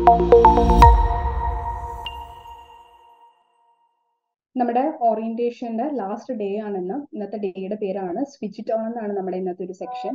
നമ്മുടെ ഓറിയന്റേഷന്റെ last day ആണെന്ന്. ഇന്നത്തെ ഡേയുടെ പേരാണ് സ്വിച്ച് ഇറ്റ് ഓൺ എന്നാണ് നമ്മുടെ ഇന്നത്തെ ഒരു സെക്ഷൻ.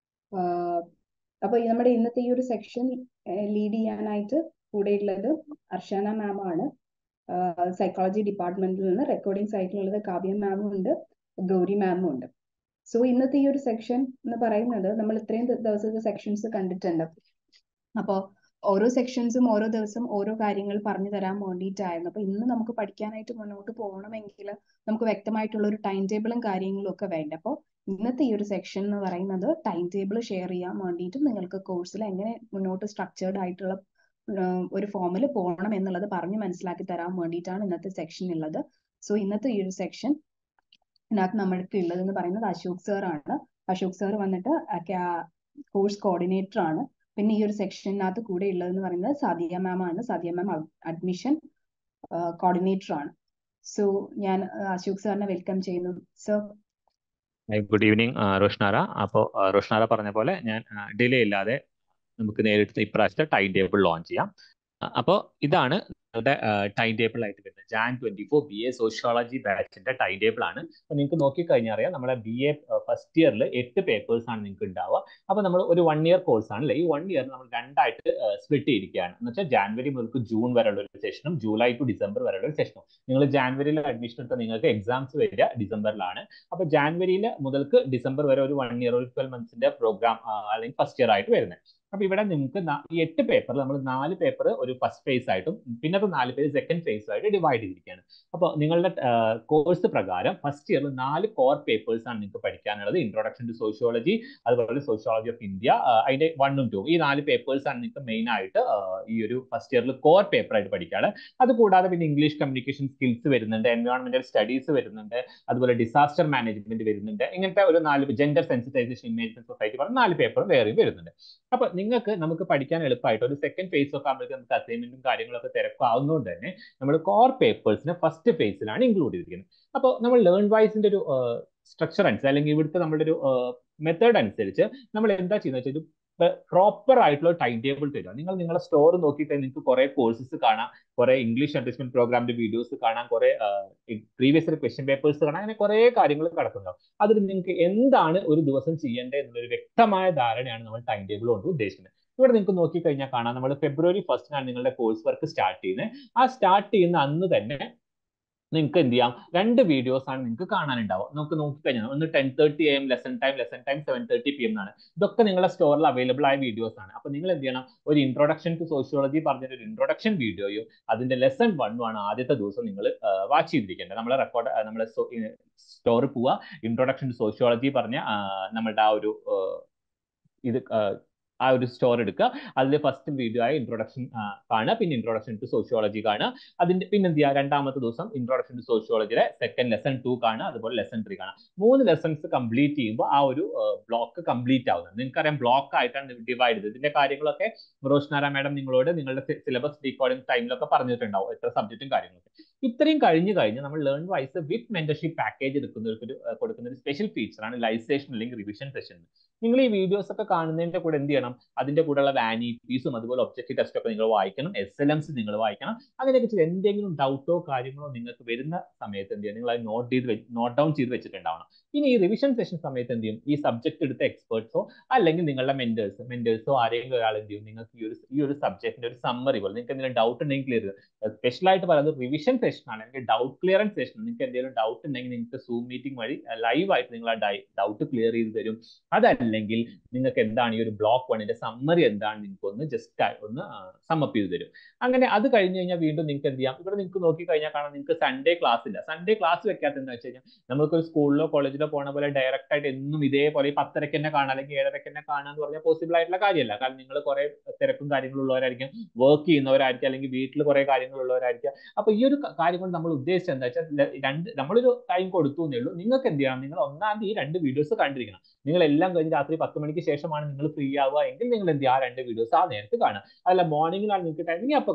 അപ്പൊ നമ്മുടെ ഇന്നത്തെ ഈ ഒരു സെക്ഷൻ ലീഡ് ചെയ്യാനായിട്ട് കൂടെയുള്ളത് അർഷാന മാം ആണ്. സൈക്കോളജി ഡിപ്പാർട്ട്മെന്റിൽ നിന്ന്. റെക്കോർഡിംഗ് സൈറ്റിലുള്ളത് കാവ്യ മാമും ഉണ്ട്, ഗൗരി മാമും ഉണ്ട്. സോ ഇന്നത്തെ ഈ ഒരു സെക്ഷൻ എന്ന് പറയുന്നത് നമ്മൾ ഇത്രയും ദിവസത്തെ സെക്ഷൻസ് കണ്ടിട്ടുണ്ട്. അപ്പോൾ ഓരോ സെക്ഷൻസും ഓരോ ദിവസം ഓരോ കാര്യങ്ങൾ പറഞ്ഞു തരാൻ വേണ്ടിയിട്ടായിരുന്നു. അപ്പൊ ഇന്ന് നമുക്ക് പഠിക്കാനായിട്ട് മുന്നോട്ട് പോകണമെങ്കിൽ നമുക്ക് വ്യക്തമായിട്ടുള്ള ഒരു ടൈം ടേബിളും കാര്യങ്ങളും ഒക്കെ വേണ്ട. അപ്പോൾ ഇന്നത്തെ ഈ ഒരു സെക്ഷൻ എന്ന് പറയുന്നത് ടൈം ടേബിൾ ഷെയർ ചെയ്യാൻ വേണ്ടിയിട്ടും നിങ്ങൾക്ക് കോഴ്സിൽ എങ്ങനെ മുന്നോട്ട് സ്ട്രക്ചേർഡ് ആയിട്ടുള്ള ഒരു ഫോമിൽ പോകണം എന്നുള്ളത് പറഞ്ഞ് മനസ്സിലാക്കി തരാൻ വേണ്ടിയിട്ടാണ് ഇന്നത്തെ സെക്ഷൻ ഉള്ളത്. സോ ഇന്നത്തെ ഈ ഒരു സെക്ഷൻ ഇതിനകത്ത് നമ്മൾക്ക് ഉള്ളതെന്ന് പറയുന്നത് അശോക് സാർ ആണ്. അശോക് സാർ വന്നിട്ട് കോഴ്സ് കോർഡിനേറ്റർ ആണ്. പിന്നെ ഈ ഒരു സെക്ഷനകത്ത് കൂടെ ഉള്ളതെന്ന് പറയുന്നത് സാദിയ മാം ആണ്. സാദിയ മാം അഡ്മിഷൻ കോർഡിനേറ്റർ ആണ്. സോ ഞാൻ അശോക് സാറിനെ വെൽക്കം ചെയ്യുന്നു. Sir, good evening Roshnara. അപ്പോൾ റോഷ്നാര പറഞ്ഞ പോലെ ഞാൻ ഡിലേ ഇല്ലാതെ നമുക്ക് നേരിട്ട് ഇപ്രാവശ്യത്തെ ടൈം ടേബിൾ ലോഞ്ച് ചെയ്യാം. അപ്പോൾ ഇതാണ് നിങ്ങളുടെ ടൈം ടേബിൾ ആയിട്ട് വരുന്നത്. Jan 24 BA സോഷ്യോളജി ബാച്ചിന്റെ ടൈം ടേബിൾ ആണ്. അപ്പോൾ നിങ്ങൾക്ക് നോക്കിക്കഴിഞ്ഞാൽ അറിയാം, നമ്മുടെ BA ഫസ്റ്റ് ഇയറിൽ 8 പേപ്പേഴ്സ് ആണ് നിങ്ങൾക്ക് ഉണ്ടാവുക. അപ്പോൾ നമ്മൾ ഒരു 1 ഇയർ കോഴ്സ് ആണ് അല്ലേ. ഈ 1 ഇയർ നമ്മൾ രണ്ടായിട്ട് സ്പ്ലിറ്റ് ചെയ്തിരിക്കുകയാണ്. എന്ന് വെച്ചാൽ ജാനുവരി മുതൽ ജൂൺ വരെയുള്ള ഒരു സെഷനും ജൂലൈ ടു ഡിസംബർ വരെയുള്ള ഒരു സെഷനും. നിങ്ങൾ ജാനുവരിയിൽ അഡ്മിഷൻ എടുത്താൽ നിങ്ങൾക്ക് എക്സാംസ് വരിക ഡിസംബറിലാണ്. അപ്പോൾ ജാനുവരിയിൽ മുതൽക്ക് ഡിസംബർ വരെ ഒരു 1 ഇയർ, ഒരു 12 മന്ത്സിന്റെ പ്രോഗ്രാം അല്ലെങ്കിൽ ഫസ്റ്റ് ഇയർ ആയിട്ട് വരുന്നത്. അപ്പൊ ഇവിടെ നിങ്ങൾക്ക് ഈ 8 പേപ്പറിൽ നമ്മൾ 4 പേപ്പർ ഒരു ഫസ്റ്റ് ഫേസ് ആയിട്ടും പിന്നത്തെ 4 പേര് സെക്കൻഡ് ഫേസും ആയിട്ട് ഡിവൈഡ് ചെയ്തിരിക്കുകയാണ്. അപ്പോൾ നിങ്ങളുടെ കോഴ്സ് പ്രകാരം ഫസ്റ്റ് ഇയറിൽ 4 കോർ പേപ്പേഴ്സ് ആണ് നിങ്ങൾക്ക് പഠിക്കാനുള്ളത്. ഇൻട്രൊഡക്ഷൻ ടു സോഷ്യോളജി, അതുപോലെ സോഷ്യോളജി ഓഫ് ഇന്ത്യ, അതിന്റെ 1ഉം 2ഉം ഈ 4 പേപ്പേഴ്സ് ആണ് നിങ്ങൾക്ക് മെയിൻ ആയിട്ട് ഈ ഒരു ഫസ്റ്റ് ഇയറിൽ കോർ പേപ്പർ ആയിട്ട് പഠിക്കാറ്. അതുകൂടാതെ പിന്നെ ഇംഗ്ലീഷ് കമ്മ്യൂണിക്കേഷൻ സ്കിൽസ് വരുന്നുണ്ട്, എൻവയോൺമെന്റൽ സ്റ്റഡീസ് വരുന്നുണ്ട്, അതുപോലെ ഡിസാസ്റ്റർ മാനേജ്മെന്റ് വരുന്നുണ്ട്. ഇങ്ങനത്തെ ഒരു 4 ജെൻഡർ സെൻസിറ്റൈസേഷൻ ഇമേജ് സൊസൈറ്റി പറഞ്ഞ 4 പേപ്പർ വേറെയും വരുന്നുണ്ട്. അപ്പൊ നമുക്ക് പഠിക്കാൻ എളുപ്പമായിട്ട് ഒരു സെക്കൻഡ് ഫേസ് ഒക്കെ ആകുമ്പോഴേക്കും നമുക്ക് അസൈൻമെന്റും കാര്യങ്ങളൊക്കെ തിരക്കാവുന്നതുകൊണ്ട് തന്നെ നമ്മൾ കോർ പേപ്പേഴ്സിനെ ഫസ്റ്റ് ഫേസിലാണ് ഇൻക്ലൂഡ് ചെയ്തിരിക്കുന്നത്. അപ്പോൾ നമ്മൾ ലേൺ വൈസിന്റെ ഒരു സ്ട്രക്ചർ അനുസരിച്ച് അല്ലെങ്കിൽ ഇവിടുത്തെ നമ്മുടെ ഒരു മെത്തേഡ് അനുസരിച്ച് നമ്മൾ എന്താ ചെയ്യുന്നത് വെച്ചാൽ പ്രോപ്പർ ആയിട്ടുള്ള ടൈം ടേബിൾ തരിക. നിങ്ങളുടെ സ്റ്റോർ നോക്കിയിട്ട് നിങ്ങൾക്ക് കുറെ കോഴ്സസ് കാണാം, കുറെ ഇംഗ്ലീഷ് അഡ്ജസ്റ്റ്മെന്റ് പ്രോഗ്രാമിന്റെ വീഡിയോസ് കാണാം, കുറെ പ്രീവിയസ് ഇയർ ക്വസ്റ്റ്യൻ പേപ്പേഴ്സ് കാണാം, അങ്ങനെ കുറെ കാര്യങ്ങൾ കിടക്കുന്നുണ്ടാവും. അതിൽ നിങ്ങൾക്ക് എന്താണ് ഒരു ദിവസം ചെയ്യേണ്ടത് എന്നുള്ളൊരു വ്യക്തമായ ധാരണയാണ് നമ്മൾ ടൈം ടേബിൾ കൊണ്ട് ഉദ്ദേശിക്കുന്നത്. ഇവിടെ നിങ്ങൾക്ക് നോക്കിക്കഴിഞ്ഞാൽ കാണാം, നമ്മൾ February 1 നിങ്ങളുടെ കോഴ്സ് വർക്ക് സ്റ്റാർട്ട് ചെയ്യുന്നത്. ആ സ്റ്റാർട്ട് ചെയ്യുന്ന അന്ന് തന്നെ നിങ്ങൾക്ക് എന്ത് ചെയ്യാം, 2 വീഡിയോസ് ആണ് നിങ്ങൾക്ക് കാണാനുണ്ടാവും. നമുക്ക് നോക്കിക്കഴിഞ്ഞാൽ ഒന്ന് 10:30 AM ലെസൺ ടൈം 7:30 PM എന്നാണ്. ഇതൊക്കെ നിങ്ങളുടെ സ്റ്റോറിൽ അവൈലബിൾ ആയ വീഡിയോസ് ആണ്. അപ്പൊ നിങ്ങൾ എന്ത് ചെയ്യണം, ഒരു ഇൻട്രൊഡക്ഷൻ ടു സോഷ്യോളജി പറഞ്ഞ ഒരു ഇൻട്രൊഡക്ഷൻ വീഡിയോയും അതിന്റെ ലെസൺ 1 ആണ് ആദ്യത്തെ ദിവസം നിങ്ങൾ വാച്ച് ചെയ്തിരിക്കേണ്ടത്. നമ്മളെ റെക്കോർഡ് നമ്മുടെ സ്റ്റോറിൽ പോവുക, ഇൻട്രൊഡക്ഷൻ ടു സോഷ്യോളജി പറഞ്ഞ നമ്മളുടെ ആ ഒരു സ്റ്റോർ എടുക്കുക. അതിൽ ഫസ്റ്റ് വീഡിയോ ആയ ഇൻട്രൊഡക്ഷൻ കാണുക, പിന്നെ ഇൻട്രൊഡക്ഷൻ ടു സോഷ്യോളജി കാണുക. അതിന്റെ പിന്നെ എന്ത് ചെയ്യുക, രണ്ടാമത്തെ ദിവസം ഇൻട്രൊഡക്ഷൻ ടു സോഷ്യോളജിയുടെ സെക്കൻഡ് ലെസൺ 2 കാണുക, അതുപോലെ ലെസൺ 3 കാണുക. 3 ലെസൺസ് കംപ്ലീറ്റ് ചെയ്യുമ്പോൾ ആ ഒരു ബ്ലോക്ക് കംപ്ലീറ്റ് ആവുന്നത്. നിങ്ങൾക്കറിയാം ബ്ലോക്ക് ആയിട്ടാണ് ഡിവൈഡ് ചെയ്തത്. ഇതിന്റെ കാര്യങ്ങളൊക്കെ റോഷ്നാര മാഡം നിങ്ങളോട് നിങ്ങളുടെ സിലബസ് ഡീകോഡിംഗ് ടൈമിലൊക്കെ പറഞ്ഞിട്ടുണ്ടാവും, എത്ര സബ്ജക്റ്റും കാര്യങ്ങളൊക്കെ. ഇത്രയും കഴിഞ്ഞ് നമ്മൾ LearnWise with mentorship package എടുക്കുന്നവർക്ക് കൊടുക്കുന്ന ഒരു സ്പെഷ്യൽ ഫീച്ചറാണ് ലൈവ് സെഷൻ അല്ലെങ്കിൽ റിവിഷൻ സെഷൻ. നിങ്ങൾ ഈ വീഡിയോസ് ഒക്കെ കാണുന്നതിന്റെ കൂടെ എന്ത് ചെയ്യണം, അതിന്റെ കൂടെയുള്ള വാനിറ്റീസും അതുപോലെ ഒബ്ജക്റ്റീവ് ടെസ്റ്റ് ഒക്കെ നിങ്ങൾ വായിക്കണം, SLMs നിങ്ങൾ വായിക്കണം. അങ്ങനെയൊക്കെ ചെയ്ത് എന്തെങ്കിലും ഡൗട്ടോ കാര്യങ്ങളോ നിങ്ങൾക്ക് വരുന്ന സമയത്ത് എന്ത് ചെയ്യണം, നിങ്ങൾ അത് നോട്ട് ഡൗൺ ചെയ്ത് വെച്ചിട്ടുണ്ടാവണം. ഇനി ഈ റിവിഷൻ സെഷൻ സമയത്ത് എന്ത് ചെയ്യും, ഈ സബ്ജക്ട് എടുത്ത എക്സ്പേർട്സോ അല്ലെങ്കിൽ നിങ്ങളുടെ മെന്റേഴ്സോ ആരെങ്കിലും ഒരാൾ എന്ത് ചെയ്യും, നിങ്ങൾക്ക് ഈ ഒരു സബ്ജക്റ്റിന്റെ ഒരു സമ്മറി പോലെ നിങ്ങൾക്ക് എന്തെങ്കിലും ഡൗട്ട് ഉണ്ടെങ്കിൽ ക്ലിയർ ചെയ്ത്, സ്പെഷ്യൽ ആയിട്ട് പറയുന്നത് റിവിഷൻ സെഷൻ ആണ്, അല്ലെങ്കിൽ ഡൗട്ട് ക്ലിയറൻസ് സെഷൻ. നിങ്ങൾക്ക് എന്തെങ്കിലും ഡൗട്ട് ഉണ്ടെങ്കിൽ നിങ്ങൾക്ക് സൂം മീറ്റിംഗ് വഴി ലൈവ് ആയിട്ട് നിങ്ങൾ ആ ഡൗട്ട് ക്ലിയർ ചെയ്ത് തരും. അതല്ലെങ്കിൽ നിങ്ങൾക്ക് എന്താണ് ഈ ഒരു ബ്ലോക്ക് 1ന്റെ സമ്മറി എന്താണ് നിങ്ങൾക്ക് ഒന്ന് ജസ്റ്റ് ഒന്ന് സമ്മപ്പ് ചെയ്ത് തരും. അങ്ങനെ അത് കഴിഞ്ഞ് കഴിഞ്ഞാൽ വീണ്ടും നിങ്ങൾക്ക് എന്ത് ചെയ്യാം, ഇവിടെ നിങ്ങൾക്ക് നോക്കി കഴിഞ്ഞാൽ കാണാം നിങ്ങൾക്ക് സൺഡേ ക്ലാസ് ഇല്ല. സൺഡേ ക്ലാസ് വെക്കാത്ത എന്താ വെച്ച് കഴിഞ്ഞാൽ, നമുക്കൊരു സ്കൂളിലോ കോളേജിലോ പോണ പോലെ ഡയറക്റ്റ് ആയിട്ട് എന്നും ഇതേപോലെ 10:30 തന്നെ കാണാം അല്ലെങ്കിൽ 7:30 തന്നെ കാണാൻ എന്ന് പറഞ്ഞാൽ പോസിബിൾ ആയിട്ടുള്ള കാര്യമല്ല. കാരണം നിങ്ങൾ കുറെ തിരക്കും കാര്യങ്ങളുള്ളവരായിരിക്കും, വർക്ക് ചെയ്യുന്നവരായിരിക്കും, അല്ലെങ്കിൽ വീട്ടിൽ കുറെ കാര്യങ്ങളുള്ളവരായിരിക്കും. അപ്പൊ ഈ ഒരു കാര്യം കൊണ്ട് നമ്മൾ ഉദ്ദേശിച്ചത് എന്താ വെച്ചാൽ, നമ്മളൊരു ടൈം കൊടുത്തു എന്നേ ഉള്ളൂ. നിങ്ങൾക്ക് എന്ത് ചെയ്യണം, നിങ്ങൾ 1-ാം തീയതി 2 വീഡിയോസ് കണ്ടിരിക്കണം. നിങ്ങൾ എല്ലാം കഴിഞ്ഞ് രാത്രി 10 മണിക്ക് ശേഷമാണ് നിങ്ങൾ ഫ്രീ ആവുക എങ്കിൽ നിങ്ങൾ എന്ത് ചെയ്യുക, ആ 2 വീഡിയോസ് ആ നേരത്ത് കാണുക. അല്ല മോർണിംഗിലാണ് നിങ്ങൾക്ക് ടൈമിങ് അപ്പോൾ കാണാം.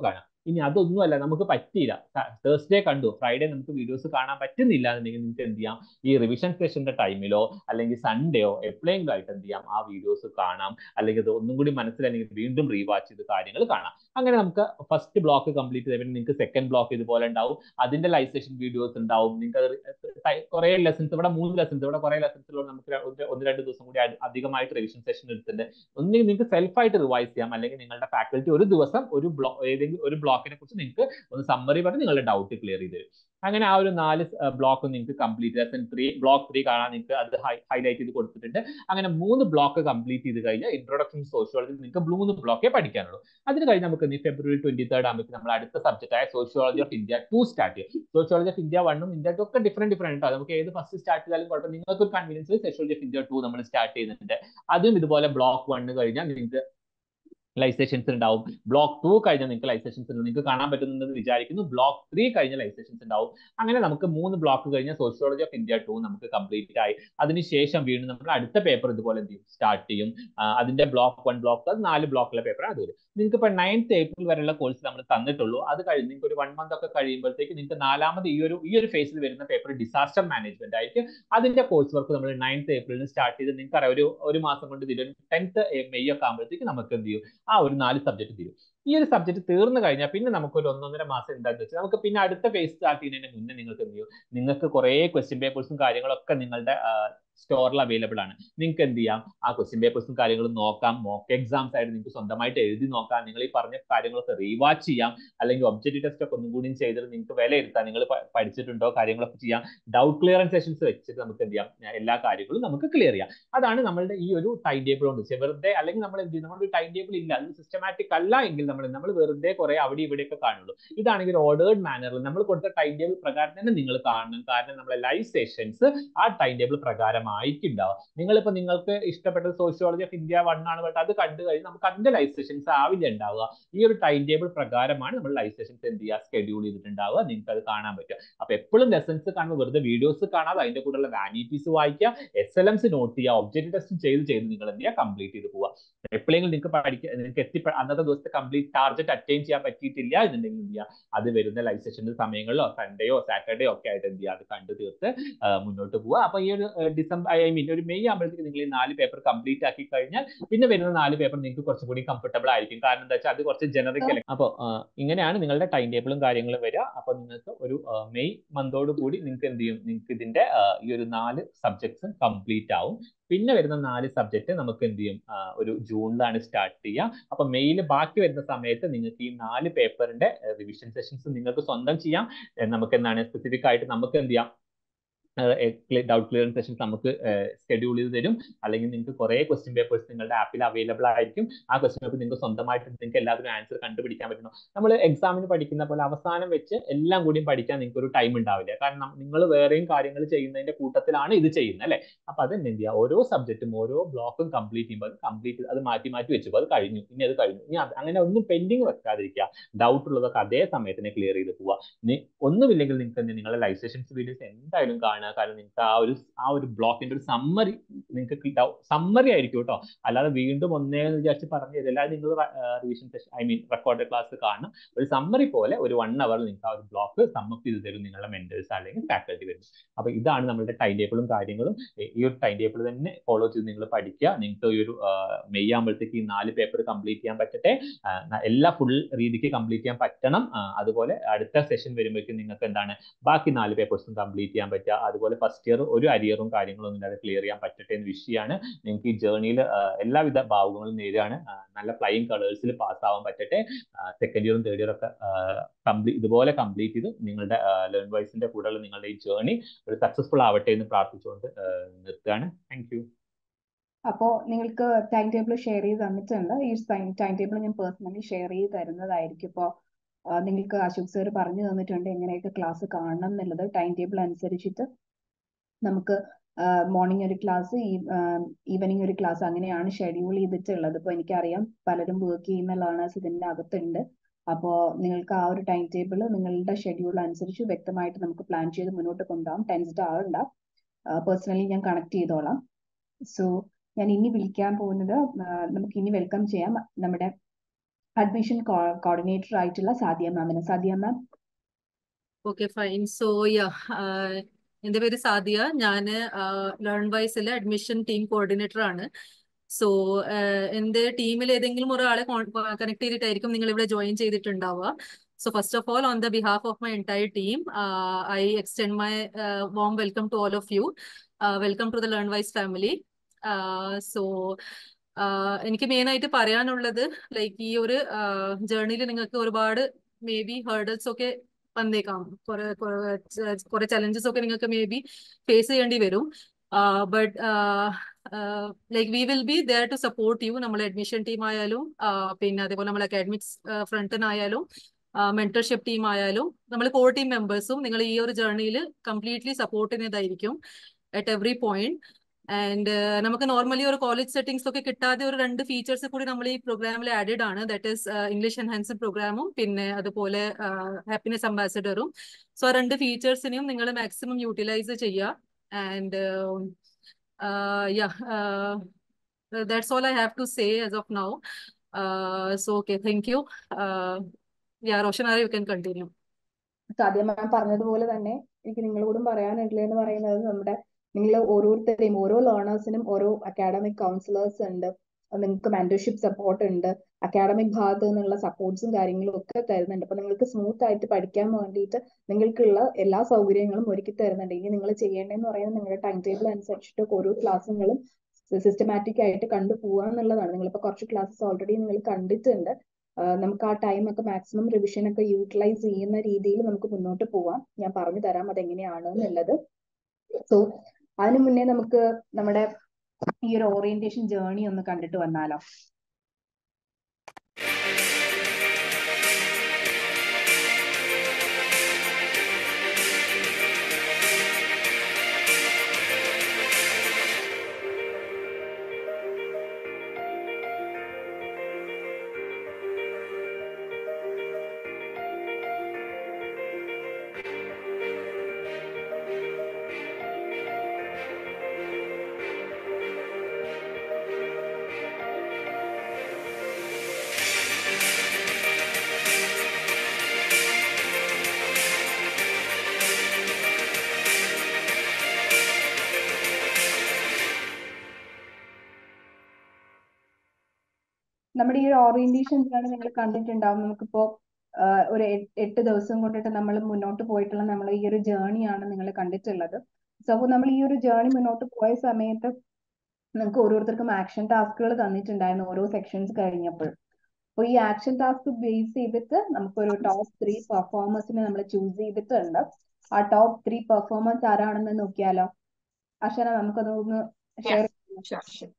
ഇനി അതൊന്നുമല്ല, നമുക്ക് പറ്റിയില്ല, തേഴ്സ്ഡേ കണ്ടു, ഫ്രൈഡേ നമുക്ക് വീഡിയോസ് കാണാൻ പറ്റുന്നില്ല എന്നുണ്ടെങ്കിൽ നിങ്ങൾക്ക് എന്ത് ചെയ്യാം, ഈ റിവിഷൻ സെഷന്റെ ടൈമിലോ അല്ലെങ്കിൽ സൺഡേയോ എപ്പോഴെങ്കിലും ആയിട്ട് എന്ത് ചെയ്യാം, ആ വീഡിയോസ് കാണാം. അല്ലെങ്കിൽ അത് ഒന്നും കൂടി മനസ്സിലാണെങ്കിൽ വീണ്ടും റീവാച്ച് ചെയ്ത് കാര്യങ്ങൾ കാണാം. അങ്ങനെ നമുക്ക് ഫസ്റ്റ് ബ്ലോക്ക് കംപ്ലീറ്റ് ചെയ്ത് പിന്നെ നിങ്ങൾക്ക് സെക്കൻഡ് ബ്ലോക്ക് ഇതുപോലെ ഉണ്ടാവും. അതിന്റെ ലൈവ് സെഷൻ വീഡിയോസ് ഉണ്ടാവും. നിങ്ങൾക്ക് കുറെ ലെസൺസ്, ഇവിടെ 3 ലെസൺസ്, ഇവിടെ കുറെ ലെസൺസിലൂടെ നമുക്ക് 1-2 ദിവസം കൂടി അധികമായിട്ട് റിവിഷൻ സെഷൻ എടുത്തിട്ടുണ്ട്. ഒന്നുകിൽ നിങ്ങൾക്ക് സെൽഫായിട്ട് റിവൈസ് ചെയ്യാം, അല്ലെങ്കിൽ നിങ്ങളുടെ ഫാക്കൽറ്റി ഒരു ദിവസം ഏതെങ്കിലും ഒരു ബ്ലോക്കിനെ കുറിച്ച് നിങ്ങൾക്ക് ഒന്ന് സമ്മറി പറഞ്ഞ് നിങ്ങളുടെ ഡൗട്ട് ക്ലിയർ ചെയ്ത് തരും. അങ്ങനെ ആ ഒരു 4 ബ്ലോക്ക് നിങ്ങൾക്ക് കംപ്ലീറ്റ് ലെസൺ 3 ബ്ലോക്ക് 3 കാണാൻ നിങ്ങൾക്ക് അത് ഹൈലൈറ്റ് ചെയ്ത് കൊടുത്തിട്ടുണ്ട്. അങ്ങനെ 3 ബ്ലോക്ക് കംപ്ലീറ്റ് ചെയ്ത് കഴിഞ്ഞാൽ ഇൻട്രൊഡക്ഷൻ സോഷ്യോളജി നിങ്ങൾക്ക് 3 ബ്ലോക്കേ പഠിക്കാനുള്ളൂ. അതിന് കഴിഞ്ഞ് നമുക്ക് ഫെബ്രുവരി 23 ആകുമ്പോൾ നമ്മൾ അടുത്ത സബ്ജക്റ്റ് ആയ സോഷ്യോളജി ഓഫ് ഇന്ത്യ 2 സ്റ്റാർട്ട് ചെയ്യും. സോഷ്യോളജി ഓഫ് ഇന്ത്യ 1 ഇന്ത്യ 2 ഒക്കെ ഡിഫറെന്റ് ആണ്. നമുക്ക് ഏത് ഫസ്റ്റ് സ്റ്റാർട്ട് ചെയ്താലും കുഴപ്പം, നിങ്ങൾക്ക് ഒരു കൺവീനിയൻസ് സോഷ്യോളജി ഓഫ് ഇന്ത്യ 2 നമ്മൾ സ്റ്റാർട്ട് ചെയ്യുന്നുണ്ട്. അതും ഇതുപോലെ ബ്ലോക്ക് 1 കഴിഞ്ഞാൽ നിങ്ങൾക്ക് ലൈവ് സെഷൻസ് ഉണ്ടാവും. ബ്ലോക്ക് 2 കഴിഞ്ഞാൽ നിങ്ങൾക്ക് ലൈവ് സെഷൻസ് ഉണ്ട്, നിങ്ങൾക്ക് കാണാൻ പറ്റുന്നുണ്ടെന്ന് വിചാരിക്കുന്നു. ബ്ലോക്ക് 3 കഴിഞ്ഞ ലൈവ് സെഷൻസ് ഉണ്ടാവും. അങ്ങനെ നമുക്ക് 3 ബ്ലോക്ക് കഴിഞ്ഞാൽ സോഷ്യോളജി ഓഫ് ഇന്ത്യ 2 നമുക്ക് കംപ്ലീറ്റ് ആയി. അതിനുശേഷം വീണ്ടും നമ്മൾ അടുത്ത പേപ്പർ ഇതുപോലെ എന്ത് ചെയ്യും, സ്റ്റാർട്ട് ചെയ്യും. അതിന്റെ ബ്ലോക്ക് 1 ബ്ലോക്ക് അത് 4 ബ്ലോക്കുള്ള പേപ്പറാണ്. അതുവരെ നിങ്ങൾക്ക് ഇപ്പോൾ 9th ഏപ്രിൽ വരെയുള്ള കോഴ്സ് നമ്മൾ തന്നിട്ടുള്ളൂ. അത് കഴിഞ്ഞ് നിങ്ങൾക്ക് ഒരു 1 മന്ത് ഒക്കെ കഴിയുമ്പോഴത്തേക്ക് നിങ്ങൾക്ക് നാലാമത് ഈ ഒരു ഫേസിൽ വരുന്ന പേപ്പർ ഡിസാസ്റ്റർ മാനേജ്മെന്റ് ആയിരിക്കും. അതിന്റെ കോഴ്സ് വർക്ക് നമ്മൾ 9th ഏപ്രിലിന് സ്റ്റാർട്ട് ചെയ്ത് നിങ്ങൾക്ക് അറിയാം ഒരു മാസം കൊണ്ട് 10th മെയ് ഒക്കെ ആകുമ്പോഴത്തേക്ക് നമുക്ക് എന്ത് ചെയ്യും, ആ ഒരു 4 സബ്ജക്ട് തീരും. ഈ ഒരു സബ്ജക്ട് തീർന്നു കഴിഞ്ഞാൽ പിന്നെ നമുക്ക് ഒരു 1-1.5 മാസം എന്താണെന്ന് വെച്ചാൽ നമുക്ക് പിന്നെ അടുത്ത ഫേസ് സ്റ്റാർട്ട് ചെയ്യുന്നതിന് മുന്നേ നിങ്ങൾക്ക് എന്ത് ചെയ്യും, നിങ്ങൾക്ക് കുറെ ക്വസ്റ്റ്യൻ പേപ്പേഴ്സും കാര്യങ്ങളൊക്കെ നിങ്ങളുടെ സ്റ്റോറിൽ അവൈലബിൾ ആണ്. നിങ്ങൾക്ക് എന്ത് ചെയ്യാം, ആ ക്വസ്റ്റ്യൻ പേപ്പേഴ്സും കാര്യങ്ങളും നോക്കാം. മോക്ക് എക്സാംസ് ആയിട്ട് നിങ്ങൾക്ക് സ്വന്തമായിട്ട് എഴുതി നോക്കാം. നിങ്ങൾ ഈ പറഞ്ഞ കാര്യങ്ങളൊക്കെ റീവാച്ച് ചെയ്യാം. അല്ലെങ്കിൽ ഒബ്ജക്റ്റീവ് ടെസ്റ്റ് ഒക്കെ ഒന്നും കൂടി ചെയ്തിട്ട് നിങ്ങൾക്ക് വിലയിരുത്താം, നിങ്ങൾ പഠിച്ചിട്ടുണ്ടോ, കാര്യങ്ങളൊക്കെ ചെയ്യാം. ഡൗട്ട് ക്ലിയറൻസ് സെഷൻസ് വെച്ചിട്ട് നമുക്ക് എന്ത് ചെയ്യാം, എല്ലാ കാര്യങ്ങളും നമുക്ക് ക്ലിയർ ചെയ്യാം. അതാണ് നമ്മളുടെ ഈ ഒരു ടൈം ടേബിൾ കൊണ്ട് വെറുതെ, അല്ലെങ്കിൽ നമ്മൾ എന്ത് ചെയ്യും, നമ്മുടെ ടൈം ടേബിൾ ഇല്ല, അത് സിസ്റ്റമാറ്റിക് അല്ല എങ്കിൽ നമ്മൾ വെറുതെ കുറെ അവിടെ ഇവിടെയൊക്കെ കാണുള്ളൂ. ഇതാണെങ്കിൽ ഓർഡേർഡ് മാനറിൽ നമ്മൾ കൊടുത്ത ടൈം ടേബിൾ പ്രകാരം തന്നെ നിങ്ങൾ കാണണം. കാരണം നമ്മളെ ലൈവ് സെഷൻസ് ആ ടൈം ടേബിൾ പ്രകാരമായിട്ടുണ്ടാവും. നിങ്ങൾക്ക് ഇഷ്ടപ്പെട്ട സോഷ്യോളജി ഓഫ് ഇന്ത്യ 1 ആണ്, ബട്ട് അത് കണ്ടു കഴിഞ്ഞാൽ നമുക്ക് അതിന്റെ ലൈവ് സെഷൻസ് ആവില്ല ഉണ്ടാവുക. ഈ ഒരു ടൈം ടേബിൾ പ്രകാരമാണ് നമ്മൾ ലൈവ് സെഷൻസ് എന്ത് ചെയ്യുക, ഷെഡ്യൂൾ ചെയ്തിട്ടുണ്ടാവുക. നിങ്ങൾക്ക് അത് കാണാൻ പറ്റും. അപ്പൊ എപ്പോഴും ലെസൺസ് കാണുമ്പോൾ വെറുതെ വീഡിയോസ് കാണാതെ അതിന്റെ കൂടെയുള്ള വാനിറ്റീസ് വായിക്കുക, SLMs നോട്ട് ചെയ്യുക, ഒബ്ജക്റ്റീവ് ടെസ്റ്റ് ചെയ്ത് നിങ്ങൾ എന്ത് ചെയ്യുക, കംപ്ലീറ്റ് ചെയ്ത് പോവുക. എപ്പോഴെങ്കിലും നിങ്ങൾക്ക് അന്നത്തെ ദിവസത്തെ കംപ്ലീറ്റ് ടാർഗറ്റ് അറ്റൈൻ ചെയ്യാൻ പറ്റിയിട്ടില്ല എന്നുണ്ടെങ്കിൽ എന്ത് ചെയ്യുക, അത് വരുന്ന ലൈവ് സെഷന്റെ സമയങ്ങളിലോ സൺഡേയോ സാറ്റർഡേയോ ഒക്കെ ആയിട്ട് എന്ത് ചെയ്യുക, അത് കണ്ടു തീർത്ത് മുന്നോട്ട് പോവുക. അപ്പൊ ഈ ഒരു ഒരു മെയ് ആകുമ്പോഴത്തേക്ക് നിങ്ങൾ ഈ 4 പേപ്പർ കംപ്ലീറ്റ് ആക്കി കഴിഞ്ഞാൽ പിന്നെ വരുന്ന 4 പേപ്പർ നിങ്ങൾക്ക് കുറച്ചും കൂടി കംഫർട്ടബിൾ ആയിരിക്കും. കാരണം എന്താ വെച്ചാൽ അത് കുറച്ച് ജനറിക് അല്ല. അപ്പോൾ ഇങ്ങനെയാണ് നിങ്ങളുടെ ടൈം ടേബിളും കാര്യങ്ങളും വരിക. അപ്പൊ നിങ്ങൾക്ക് ഒരു മെയ് മന്തോട് കൂടി നിങ്ങൾക്ക് എന്ത് ചെയ്യും, നിങ്ങൾക്ക് ഇതിന്റെ ഈ ഒരു 4 സബ്ജക്ട്സും കംപ്ലീറ്റ് ആവും. പിന്നെ വരുന്ന 4 സബ്ജക്ട് നമുക്ക് എന്ത് ചെയ്യും, ഒരു ജൂണിലാണ് സ്റ്റാർട്ട് ചെയ്യുക. അപ്പൊ മെയ്യിൽ ബാക്കി വരുന്ന സമയത്ത് നിങ്ങൾക്ക് ഈ 4 പേപ്പറിന്റെ റിവിഷൻ സെഷൻസ് നിങ്ങൾക്ക് സ്വന്തം ചെയ്യാം. നമുക്ക് എന്താണ് സ്പെസിഫിക് ആയിട്ട് നമുക്ക് എന്ത് ചെയ്യാം, ഡൗട്ട് ക്ലിയറൻസ് സെഷൻസ് നമുക്ക് ഷെഡ്യൂൾ ചെയ്ത് തരും. അല്ലെങ്കിൽ നിങ്ങൾക്ക് കുറെ ക്വസ്റ്റ്യൻ പേപ്പേഴ്സ് നിങ്ങളുടെ ആപ്പിൽ അവൈലബിൾ ആയിരിക്കും. ആ ക്വസ്റ്റ്യൻ പേപ്പർ നിങ്ങൾക്ക് സ്വന്തമായിട്ട് നിങ്ങൾക്ക് എല്ലാത്തിനും ആൻസർ കണ്ടുപിടിക്കാൻ പറ്റണം. നമ്മൾ എക്സാമിന് പഠിക്കുന്ന പോലെ അവസാനം വെച്ച് എല്ലാം കൂടിയും പഠിക്കാൻ നിങ്ങൾക്ക് ഒരു ടൈം ഉണ്ടാവില്ല. കാരണം നിങ്ങൾ വേറെയും കാര്യങ്ങൾ ചെയ്യുന്നതിന്റെ കൂട്ടത്തിലാണ് ഇത് ചെയ്യുന്നത് അല്ലേ. അപ്പൊ അത് എന്ത് ചെയ്യുക, ഓരോ സബ്ജക്റ്റും ഓരോ ബ്ലോക്കും കംപ്ലീറ്റ് ചെയ്യുമ്പോൾ അത് മാറ്റി വെച്ചപ്പോൾ അത് കഴിഞ്ഞു, ഇനി അത് കഴിഞ്ഞു, ഇനി അങ്ങനെ ഒന്നും പെൻഡിങ് വെക്കാതിരിക്കുക. ഡൗട്ട് ഉള്ളതൊക്കെ അതേ സമയത്തിന് ക്ലിയർ ചെയ്ത് പോവുക. ഇനി ഒന്നുമില്ലെങ്കിൽ നിങ്ങൾക്ക് നിങ്ങളുടെ ലൈവ് സെഷൻസ് വീഡിയോസ് എന്തായാലും കാണുക. കാരണം നിങ്ങൾക്ക് ആ ഒരു ബ്ലോക്കിന്റെ ഒരു സമ്മറി നിങ്ങൾക്ക് സമ്മറി ആയിരിക്കും കേട്ടോ. അല്ലാതെ വീണ്ടും ഒന്നേന്ന് വിചാരിച്ച് പറഞ്ഞു തരില്ല. നിങ്ങൾ റിവിഷൻ സെഷൻ റെക്കോർഡഡ് ക്ലാസ് കാണണം. ഒരു സമ്മറി പോലെ ഒരു 1 അവർ നിങ്ങൾക്ക് ആ ഒരു ബ്ലോക്ക് സമ്മപ്പ് ചെയ്ത് തരും നിങ്ങളുടെ മെന്റേഴ്സ് അല്ലെങ്കിൽ ഫാക്കൽറ്റി വരും. അപ്പൊ ഇതാണ് നമ്മുടെ ടൈം ടേബിളും കാര്യങ്ങളും. ഈ ഒരു ടൈം ടേബിൾ തന്നെ ഫോളോ ചെയ്ത് നിങ്ങൾ പഠിക്കുക. നിങ്ങൾക്ക് ഈ ഒരു മെയ് ആകുമ്പോഴത്തേക്ക് ഈ 4 പേപ്പർ കംപ്ലീറ്റ് ചെയ്യാൻ പറ്റട്ടെ. എല്ലാ ഫുൾ രീതിക്ക് കംപ്ലീറ്റ് ചെയ്യാൻ പറ്റണം. അതുപോലെ അടുത്ത സെഷൻ വരുമ്പോഴേക്കും നിങ്ങൾക്ക് എന്താണ് ബാക്കി 4 പേപ്പേഴ്സും കംപ്ലീറ്റ് ചെയ്യാൻ പറ്റുക. അതുപോലെ ഫസ്റ്റ് ഇയർ ഒരു അരിയറും കാര്യങ്ങളൊന്നും ഇല്ലാതെ ക്ലിയർ ചെയ്യാൻ പറ്റട്ടെ എന്ന് വിഷയമാണ്. നിങ്ങൾക്ക് ഈ ജേർണിയിൽ എല്ലാവിധ ഭാവുകങ്ങളും നേരെയാണ്. നല്ല ഫ്ലൈയിങ് കളേഴ്സിൽ പാസ് ആവാൻ പറ്റട്ടെ. സെക്കൻഡ് ഇയറും തേർഡ് ഇയറും ഒക്കെ ഇതുപോലെ കംപ്ലീറ്റ് ചെയ്ത് നിങ്ങളുടെ ലേൺ വൈസിന്റെ കൂടെയുള്ള നിങ്ങളുടെ ഈ ജേർണി ഒരു സക്സസ്ഫുൾ ആവട്ടെ എന്ന് പ്രാർത്ഥിച്ചുകൊണ്ട് നിർത്തുകയാണ്. Thank you. അപ്പോൾ നിങ്ങൾക്ക് ടൈം ടേബിൾ ഷെയർ ചെയ്ത് തന്നിട്ടുണ്ട്. ഈ ടൈം ടേബിൾ ഞാൻ പേഴ്സണലി ഷെയർ ചെയ്ത് തരുന്നതായിരിക്കും. ഇപ്പോൾ നിങ്ങൾക്ക് അശോക് സാർ പറഞ്ഞു തന്നിട്ടുണ്ട് എങ്ങനെയൊക്കെ ക്ലാസ് കാണണം എന്നുള്ളത്. ടൈം ടേബിൾ അനുസരിച്ചിട്ട് നമുക്ക് മോർണിംഗ് ഒരു ക്ലാസ്, ഈവനിങ് ഒരു ക്ലാസ്, അങ്ങനെയാണ് ഷെഡ്യൂൾ ചെയ്തിട്ടുള്ളത്. ഇപ്പോൾ എനിക്കറിയാം പലരും വർക്ക് ചെയ്യുന്ന ലേണേഴ്സ് ഇതിൻ്റെ അകത്തുണ്ട്. അപ്പോൾ നിങ്ങൾക്ക് ആ ഒരു ടൈം ടേബിൾ നിങ്ങളുടെ ഷെഡ്യൂൾ അനുസരിച്ച് വ്യക്തമായിട്ട് നമുക്ക് പ്ലാൻ ചെയ്ത് മുന്നോട്ട് കൊണ്ടുപോകാം. ടെൻസ്ഡ് ആവണ്ട, പേഴ്സണലി ഞാൻ കണക്ട് ചെയ്തോളാം. സോ ഞാൻ ഇനി വിളിക്കാൻ പോകുന്നത്, നമുക്ക് ഇനി വെൽക്കം ചെയ്യാം നമ്മുടെ അഡ്മിഷൻ കോർഡിനേറ്റർ ആയിട്ടുള്ള സാദിയ മാമിന്. Sadiya ma'am. Okay fine. So എൻ്റെ പേര് സാദിയ. ഞാൻ ലേൺ വൈസിലെ അഡ്മിഷൻ ടീം കോർഡിനേറ്റർ ആണ്. സോ എൻ്റെ ടീമിൽ ഏതെങ്കിലും ഒരാളെ കണക്ട് ചെയ്തിട്ടായിരിക്കും നിങ്ങൾ ഇവിടെ ജോയിൻ ചെയ്തിട്ടുണ്ടാവുക. So first of all, on the behalf of my entire team, I extend my warm welcome to all of you. Welcome to the LearnWise family. So എനിക്ക് മെയിൻ ആയിട്ട് പറയാനുള്ളത് ലൈക്ക് ഈ ഒരു ജേർണിയിൽ നിങ്ങൾക്ക് ഒരുപാട് മേ ബി ഹേർഡൽസ് ഒക്കെ വന്നേക്കാം. കുറെ ചലഞ്ചസ് ഒക്കെ നിങ്ങൾക്ക് മേ ബി ഫേസ് ചെയ്യേണ്ടി വരും. But like we will be there to support you. നമ്മളെ അഡ്മിഷൻ ടീം ആയാലും പിന്നെ അതേപോലെ നമ്മൾ അക്കാഡമിക്സ് ഫ്രണ്ടിനായാലും മെന്റർഷിപ്പ് ടീം ആയാലും നമ്മൾ കോർ ടീം മെമ്പേഴ്സും നിങ്ങൾ ഈ ഒരു ജേർണിയിൽ കംപ്ലീറ്റ്ലി സപ്പോർട്ട് ചെയ്യുന്നതായിരിക്കും അറ്റ് എവറി പോയിന്റ്. ആൻഡ് നമുക്ക് നോർമലി ഒരു കോളേജ് സെറ്റിംഗ്സ് ഒക്കെ കിട്ടാതെ ഒരു 2 ഫീച്ചേഴ്സ് കൂടി നമ്മൾ ഈ പ്രോഗ്രാമിൽ ആഡഡ് ആണ്. ദാറ്റ് ഈസ് ഇംഗ്ലീഷ് എൻഹാൻസ്ഡ് പ്രോഗ്രാമും പിന്നെ അതുപോലെ ഹാപ്പിനെസ് അംബാസഡറും. സോ ആ 2 ഫീച്ചേഴ്സിനെയും നിങ്ങൾ മാക്സിമം യൂട്ടിലൈസ് ചെയ്യുക. And that's all I have to say as of now. So okay, thank you. Yeah, Roshanara, you can continue. Sadiya ma'am പറഞ്ഞതുപോലെ തന്നെ എനിക്ക് നിങ്ങളോടും പറയാനുള്ളത് എന്ന് പറയുന്നത് നിങ്ങൾ ഓരോരുത്തരെയും ഓരോ ലേണേഴ്സിനും ഓരോ അക്കാഡമിക് കൗൺസിലേഴ്സ് ഉണ്ട്. നിങ്ങൾക്ക് മെന്റർഷിപ്പ് സപ്പോർട്ട് ഉണ്ട്. അക്കാഡമിക് ഭാഗത്ത് നിന്നുള്ള സപ്പോർട്ട്സും കാര്യങ്ങളും ഒക്കെ തരുന്നുണ്ട്. അപ്പൊ നിങ്ങൾക്ക് സ്മൂത്ത് ആയിട്ട് പഠിക്കാൻ വേണ്ടിയിട്ട് നിങ്ങൾക്കുള്ള എല്ലാ സൗകര്യങ്ങളും ഒരുക്കി തരുന്നുണ്ട്. ഇനി നിങ്ങൾ ചെയ്യേണ്ടതെന്ന് പറയുന്നത് നിങ്ങളുടെ ടൈം ടേബിൾ അനുസരിച്ചിട്ട് ഓരോ ക്ലാസ്സുകളും സിസ്റ്റമാറ്റിക് ആയിട്ട് കണ്ടുപോകുക എന്നുള്ളതാണ്. നിങ്ങളിപ്പോ കുറച്ച് ക്ലാസ്സസ് ഓൾറെഡി നിങ്ങൾ കണ്ടിട്ടുണ്ട്. നമുക്ക് ആ ടൈം ഒക്കെ മാക്സിമം റിവിഷൻ ഒക്കെ യൂട്ടിലൈസ് ചെയ്യുന്ന രീതിയിൽ നമുക്ക് മുന്നോട്ട് പോവാം. ഞാൻ പറഞ്ഞു തരാം അതെങ്ങനെയാണ് എന്നുള്ളത്. സോ അതിനു മുന്നേ നമുക്ക് നമ്മുടെ ഈ ഒരു ഓറിയന്റേഷൻ ജേർണി ഒന്ന് കണ്ടിട്ട് വന്നാലോ? നമ്മുടെ ഈ ഒരു ഓറിയന്റേഷൻ ജേർണി നിങ്ങൾ കണ്ടിട്ടുണ്ടാവും. നമുക്കിപ്പോ ഒരു 8 ദിവസം കൊണ്ടിട്ട് നമ്മൾ മുന്നോട്ട് പോയിട്ടുള്ള നമ്മൾ ഈ ഒരു ജേർണിയാണ് നിങ്ങൾ കണ്ടിട്ടുള്ളത്. സോ നമ്മൾ ഈ ഒരു ജേർണി മുന്നോട്ട് പോയ സമയത്ത് നമുക്ക് ഓരോരുത്തർക്കും ആക്ഷൻ ടാസ്കുകൾ തന്നിട്ടുണ്ടായിരുന്നു ഓരോ സെക്ഷൻസ് കഴിഞ്ഞപ്പോൾ. അപ്പോൾ ഈ ആക്ഷൻ ടാസ്ക് ബേസ് ചെയ്തിട്ട് നമുക്കൊരു ടോപ്പ് 3 പെർഫോമേഴ്സിനെ നമ്മൾ ചൂസ് ചെയ്തിട്ടുണ്ട്. ആ ടോപ്പ് 3 പെർഫോമൻസ് ആരാണെന്ന് നോക്കിയാലോ? അർച്ചന, നമുക്കതൊന്ന് ഷെയർ ചെയ്യാം.